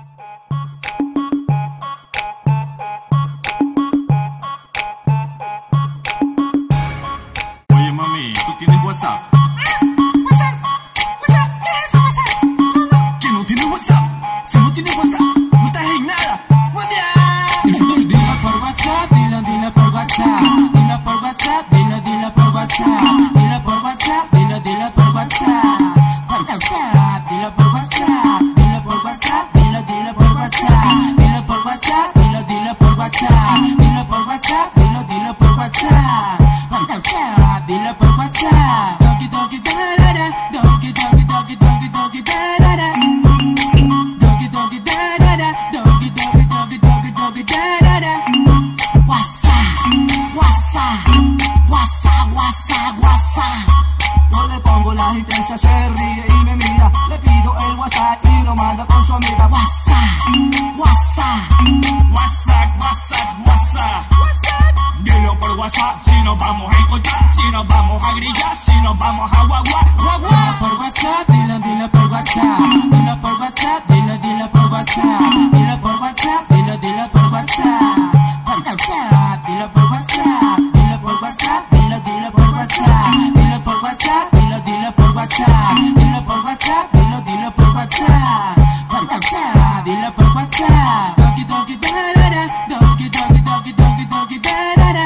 Oye mami, ¿tú tienes WhatsApp? ¿WhatsApp? ¿Qué es eso, WhatsApp? ¿Que no tienes WhatsApp? Si no tienes WhatsApp, no estás en nada. Dilo por WhatsApp, dilo por WhatsApp. Dilo por WhatsApp, dilo por WhatsApp. Dilo por WhatsApp, dilo por WhatsApp. Por WhatsApp, dilo por WhatsApp. Dilo por WhatsApp, dilo por WhatsApp. Dilo por WhatsApp, dilo por WhatsApp. Dilo por WhatsApp, dilo por WhatsApp. Por WhatsApp, dilo por WhatsApp. Doki doki da-da-da, doki doki doki doki doki da-da-da. Doki doki da-da-da, doki doki doki doki doki da-da-da. WhatsApp, WhatsApp, WhatsApp, WhatsApp, WhatsApp. Yo le pongo la asistencia, se ríe y me mira. Le pido el WhatsApp y lo manda con su amiga. WhatsApp, WhatsApp, WhatsApp, WhatsApp, WhatsApp. Dilo por WhatsApp si nos vamos a encontrar, si nos vamos a grillar, si nos vamos a guagua. dilo por WhatsApp, dilo por WhatsApp. Dilo por WhatsApp, dilo por WhatsApp. Dilo por WhatsApp, dilo por WhatsApp. Por WhatsApp, dilo por WhatsApp. Dilo por WhatsApp, dilo por WhatsApp. Dilo por WhatsApp, dilo por WhatsApp. Dilo por WhatsApp, dilo por WhatsApp. Por WhatsApp, dilo por WhatsApp. Doki doki da-da-da, doki doki doki doki doki da-da-da.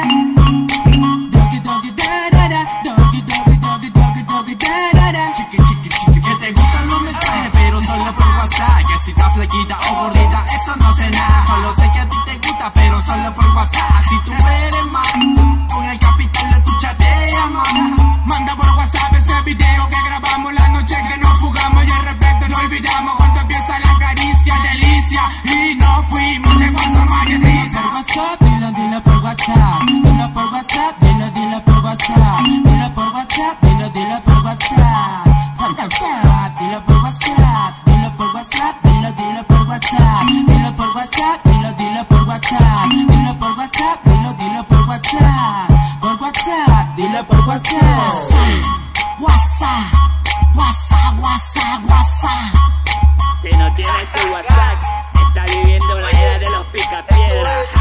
Doki doki da-da-da, doki doki doki doki doki da-da-da. Chiqui, chiqui, chiqui, que te gustan los mensajes, pero solo por WhatsApp. Que si estás flequita o gordita, eso no sé nada. Solo sé que a ti te gusta, pero solo por WhatsApp. Si tú eres más, con el capital de tu chatea, mamá. Manda por WhatsApp ese video que grabamos la noche que nos fugamos y de repente no olvidamos cuando empieza la caricia, delicia. Y nos fuimos de WhatsApp a Yetiza. Por WhatsApp, dilo por WhatsApp. Dilo por WhatsApp, dilo por WhatsApp. Dilo por WhatsApp, dilo por WhatsApp. Por WhatsApp, dilo por WhatsApp. Dilo por WhatsApp, dilo por WhatsApp. Dilo por WhatsApp, dilo por WhatsApp. Dilo por WhatsApp, dilo por WhatsApp. Por WhatsApp, dilo por WhatsApp. WhatsApp, WhatsApp, WhatsApp, WhatsApp. Si no tienes tu WhatsApp, estás viviendo la era de los picapiedras.